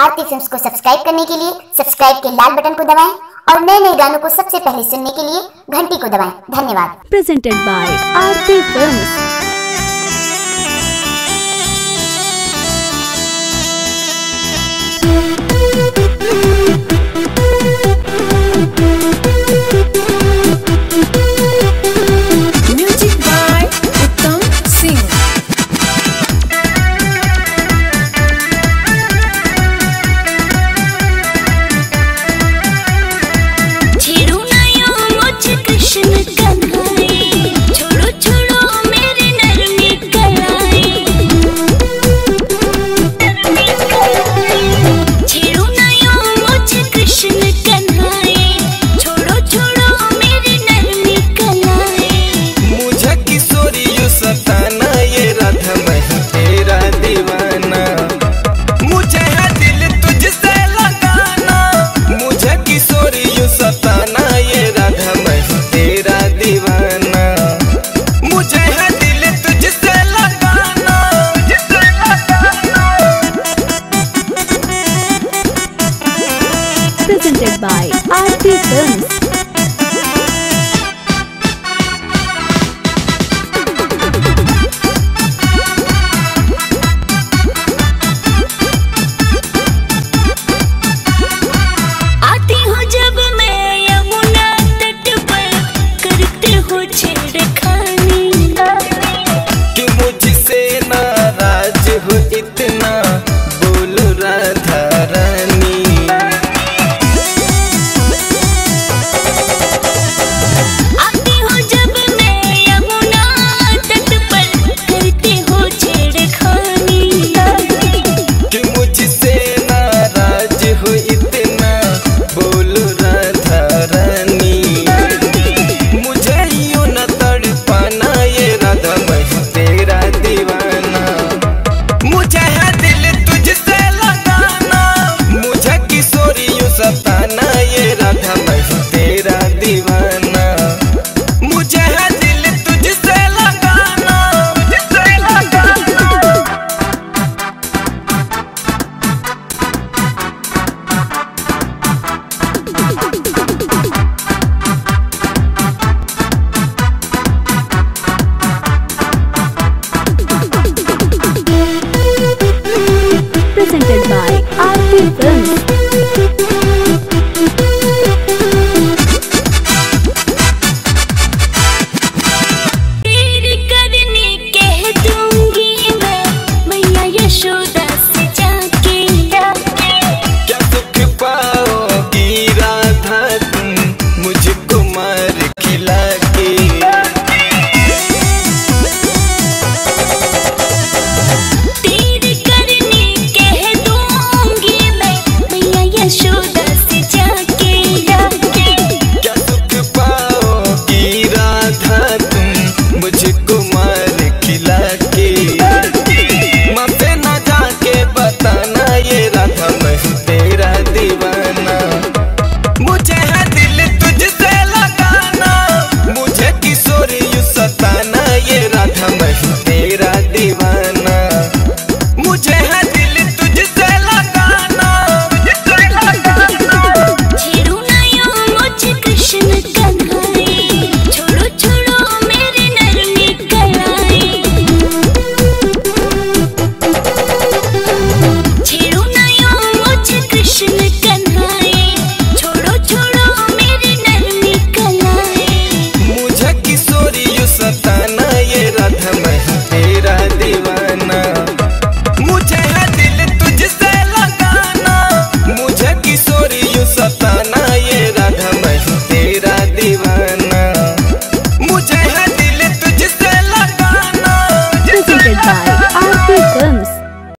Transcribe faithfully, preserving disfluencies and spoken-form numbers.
आरती films को subscribe करने के लिए सब्सक्राइब के लाल बटन को दबाएं और नए नए गानों को सबसे पहले सुनने के लिए घंटी को दबाएं। धन्यवाद। Presented by Aarti films. Presented by Aarti Films. आती हूँ जब मैं यमुना तट पर करते हो छेड़खानी कि मुझसे नाराज हो इतना बोलो Radha Rani. Presented by Aarti Films.